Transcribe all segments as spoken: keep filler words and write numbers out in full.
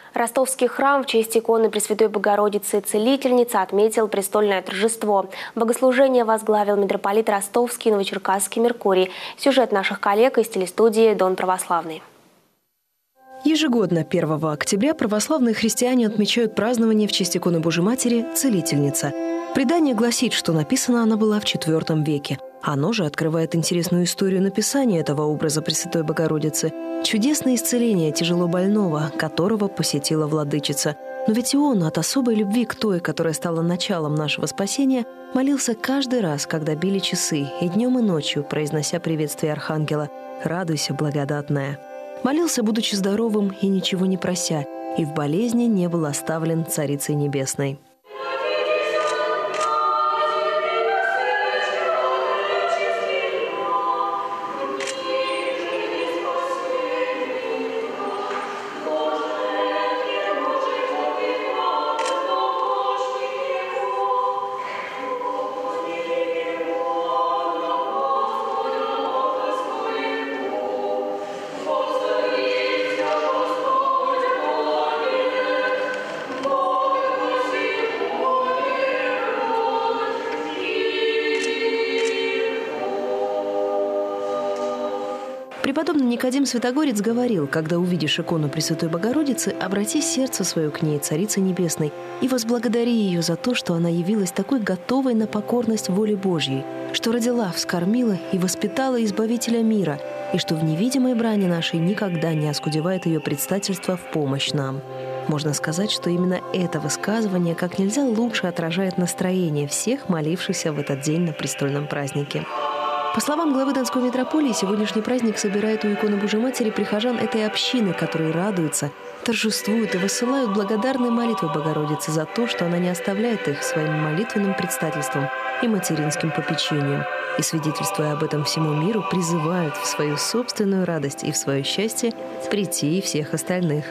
Ростовский храм в честь иконы Пресвятой Богородицы Целительницы отметил престольное торжество. Богослужение возглавил митрополит Ростовский и Новочеркасский Меркурий. Сюжет наших коллег из телестудии «Дон Православный». Ежегодно первого октября православные христиане отмечают празднование в честь иконы Божьей Матери «Целительница». Предание гласит, что написана она была в четвёртом веке. Оно же открывает интересную историю написания этого образа Пресвятой Богородицы. Чудесное исцеление тяжело больного, которого посетила владычица. Но ведь и он от особой любви к той, которая стала началом нашего спасения, молился каждый раз, когда били часы, и днем, и ночью, произнося приветствие Архангела: «Радуйся, благодатная». Молился, будучи здоровым и ничего не прося, и в болезни не был оставлен Царицей Небесной. Преподобный Никодим Святогорец говорил: когда увидишь икону Пресвятой Богородицы, обрати сердце свое к ней, Царице Небесной, и возблагодари ее за то, что она явилась такой готовой на покорность воле Божьей, что родила, вскормила и воспитала Избавителя мира, и что в невидимой брани нашей никогда не оскудевает ее предстательство в помощь нам. Можно сказать, что именно это высказывание как нельзя лучше отражает настроение всех молившихся в этот день на престольном празднике. По словам главы Донской митрополии, сегодняшний праздник собирает у иконы Божьей Матери прихожан этой общины, которые радуются, торжествуют и высылают благодарные молитвы Богородице за то, что она не оставляет их своим молитвенным предстательством и материнским попечением. И, свидетельствуя об этом всему миру, призывают в свою собственную радость и в свое счастье прийти и всех остальных.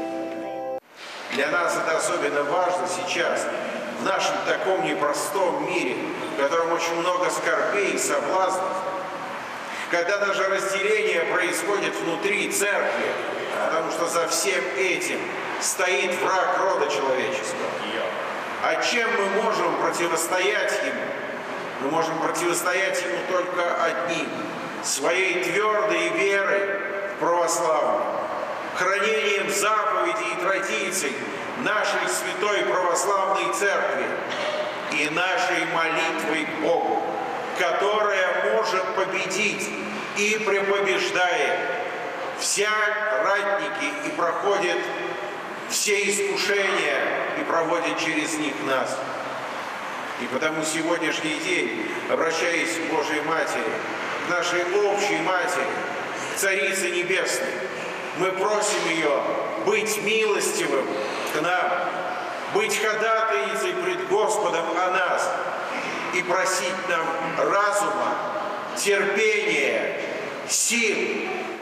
Для нас это особенно важно сейчас, в нашем таком непростом мире, в котором очень много скорбей и соблазнов, когда даже разделение происходит внутри церкви, потому что за всем этим стоит враг рода человеческого. А чем мы можем противостоять ему? Мы можем противостоять ему только одним – своей твердой верой в православие, хранением заповедей и традиций нашей святой православной церкви и нашей молитвой к Богу, которая может победить и препобеждает все ратники и проходит все искушения и проводит через них нас. И потому сегодняшний день, обращаясь к Божьей Матери, к нашей общей Матери, к Царице Небесной, мы просим ее быть милостивым к нам, быть ходатайцей пред Господом о нас и просить нам разума, терпения, сил